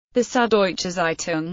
The Süddeutsche Zeitung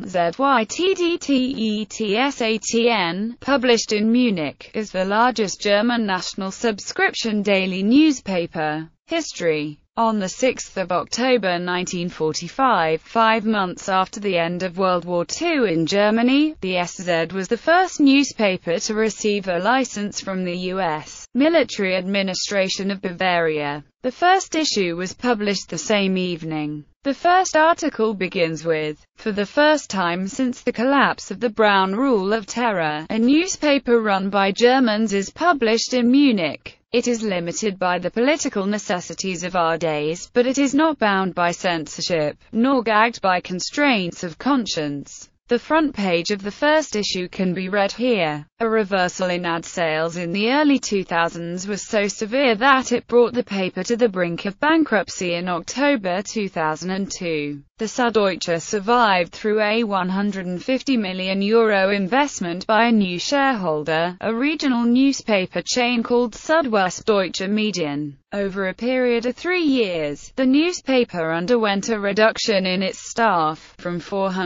ZYTDTETSATN, published in Munich, is the largest German national subscription daily newspaper. History. On 6 October 1945, 5 months after the end of World War II in Germany, the SZ was the first newspaper to receive a license from the U.S. military administration of Bavaria. The first issue was published the same evening. The first article begins with, "For the first time since the collapse of the Brown Rule of Terror, a newspaper run by Germans is published in Munich. It is limited by the political necessities of our days, but it is not bound by censorship, nor gagged by constraints of conscience." The front page of the first issue can be read here. A reversal in ad sales in the early 2000s was so severe that it brought the paper to the brink of bankruptcy in October 2002. The Süddeutsche survived through a €150 million investment by a new shareholder, a regional newspaper chain called Südwestdeutsche Medien. Over a period of 3 years, the newspaper underwent a reduction in its staff, from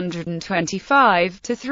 425 to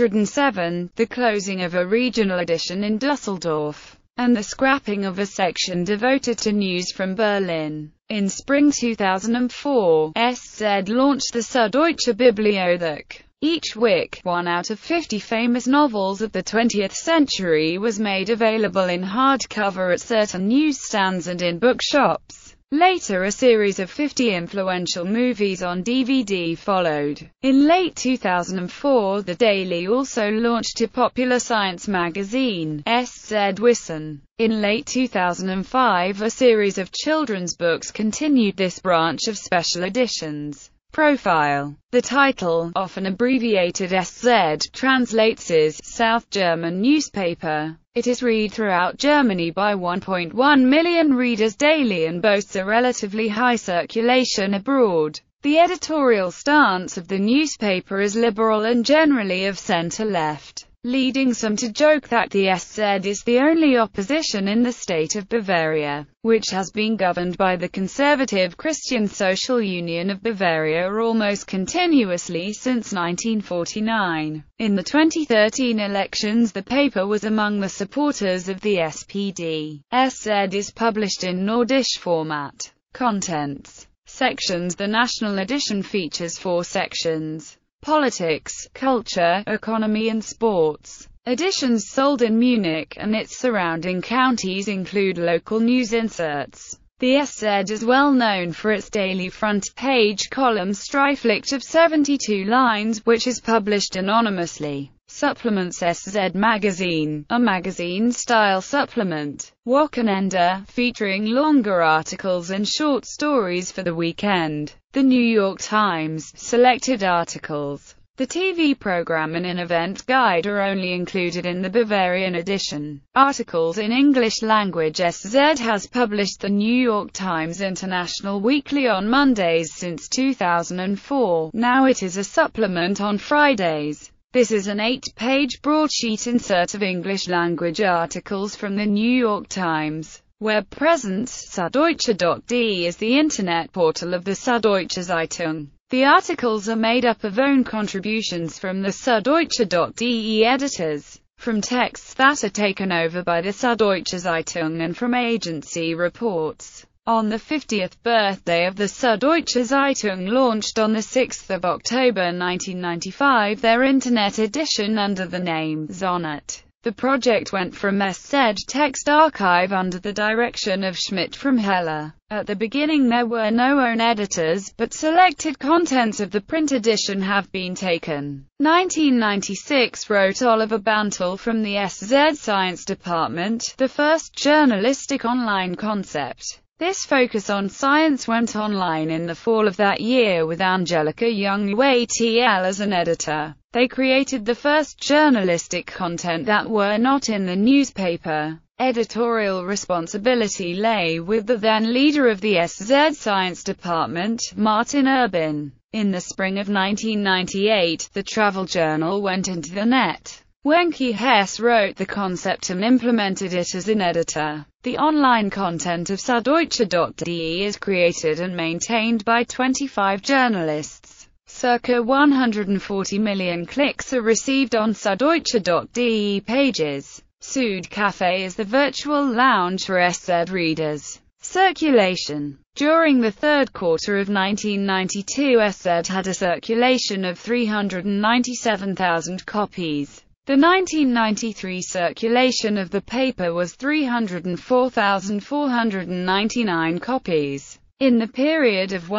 307, the closing of a regional edition in Düsseldorf, and the scrapping of a section devoted to news from Berlin. In spring 2004, SZ launched the Süddeutsche Bibliothek. Each week, 1 out of 50 famous novels of the 20th century was made available in hardcover at certain newsstands and in bookshops. Later a series of 50 influential movies on DVD followed. In late 2004, the Daily also launched a popular science magazine, SZ Wissen. In late 2005, a series of children's books continued this branch of special editions. Profile. The title, often abbreviated SZ, translates as South German newspaper. It is read throughout Germany by 1.1 million readers daily and boasts a relatively high circulation abroad. The editorial stance of the newspaper is liberal and generally of center-left, leading some to joke that the SZ is the only opposition in the state of Bavaria, which has been governed by the conservative Christian Social Union of Bavaria almost continuously since 1949. In the 2013 elections, the paper was among the supporters of the SPD. SZ is published in Nordisch format. Contents. Sections. The national edition features 4 sections: politics, culture, economy and sports. Editions sold in Munich and its surrounding counties include local news inserts. The SZ is well known for its daily front-page column Streiflicht of 72 lines, which is published anonymously. Supplements. SZ Magazine, a magazine-style supplement. Wochenende, featuring longer articles and short stories for the weekend. The New York Times, selected articles. The TV program and an event guide are only included in the Bavarian edition. Articles in English language. SZ has published the New York Times International Weekly on Mondays since 2004. Now it is a supplement on Fridays. This is an 8-page broadsheet insert of English-language articles from the New York Times. Web presence. Süddeutsche.de is the internet portal of the Süddeutsche Zeitung. The articles are made up of own contributions from the Süddeutsche.de editors, from texts that are taken over by the Süddeutsche Zeitung and from agency reports. On the 50th birthday of the Süddeutsche Zeitung, launched on 6 October 1995, their internet edition under the name Sonnet. The project went from SZ Text Archive under the direction of Schmidt from Heller. At the beginning there were no own editors, but selected contents of the print edition have been taken. 1996 wrote Oliver Bantel from the SZ Science Department, the first journalistic online concept. This focus on science went online in the fall of that year with Angelika Young-UATL as an editor. They created the first journalistic content that were not in the newspaper. Editorial responsibility lay with the then leader of the SZ Science Department, Martin Urbin. In the spring of 1998, the travel journal went into the net. Wenke Hess wrote the concept and implemented it as an editor. The online content of Süddeutsche.de is created and maintained by 25 journalists. Circa 140 million clicks are received on Süddeutsche.de pages. Südcafé is the virtual lounge for SZ readers. Circulation. During the third quarter of 1992, SZ had a circulation of 397,000 copies. The 1993 circulation of the paper was 304,499 copies. In the period of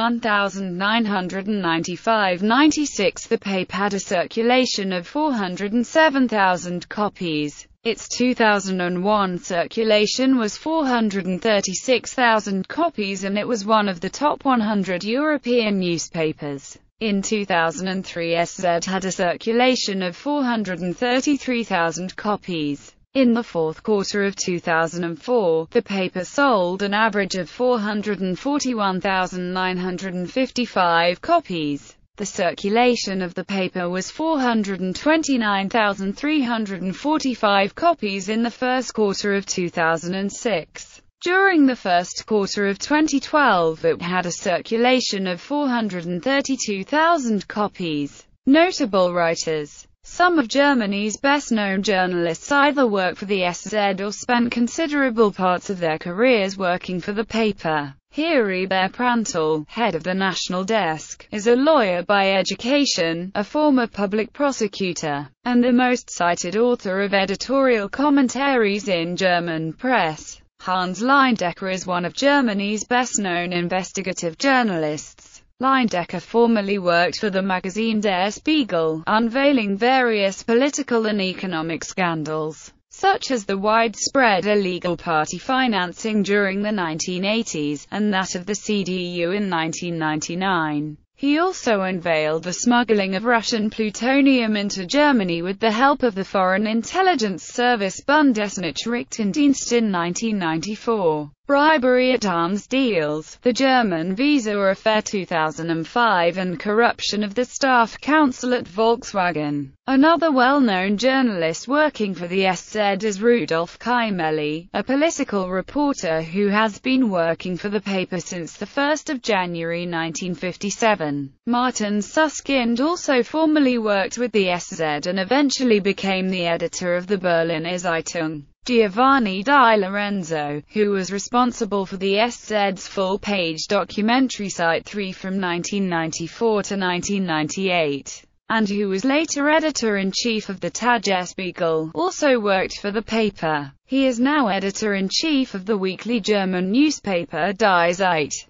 1995–96, the paper had a circulation of 407,000 copies. Its 2001 circulation was 436,000 copies, and it was one of the top 100 European newspapers. In 2003, SZ had a circulation of 433,000 copies. In the fourth quarter of 2004, the paper sold an average of 441,955 copies. The circulation of the paper was 429,345 copies in the first quarter of 2006. During the first quarter of 2012, it had a circulation of 432,000 copies. Notable writers. Some of Germany's best-known journalists either work for the SZ or spent considerable parts of their careers working for the paper. Heribert Prantl, head of the National Desk, is a lawyer by education, a former public prosecutor, and the most cited author of editorial commentaries in German press. Hans Leindecker is one of Germany's best-known investigative journalists. Leindecker formerly worked for the magazine Der Spiegel, unveiling various political and economic scandals, such as the widespread illegal party financing during the 1980s, and that of the CDU in 1999. He also unveiled the smuggling of Russian plutonium into Germany with the help of the Foreign Intelligence Service Bundesnachrichtendienst in 1994. Bribery at arms deals, the German visa affair 2005, and corruption of the staff council at Volkswagen. Another well-known journalist working for the SZ is Rudolf Keimelli, a political reporter who has been working for the paper since 1 January 1957. Martin Suskind also formerly worked with the SZ and eventually became the editor of the Berliner Zeitung. Giovanni Di Lorenzo, who was responsible for the SZ's full-page documentary Site 3 from 1994 to 1998, and who was later editor-in-chief of the Tagesspiegel, also worked for the paper. He is now editor-in-chief of the weekly German newspaper Die Zeit.